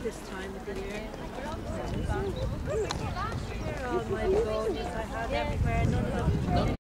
this time of the year. Here are all my begonias I have everywhere. None of them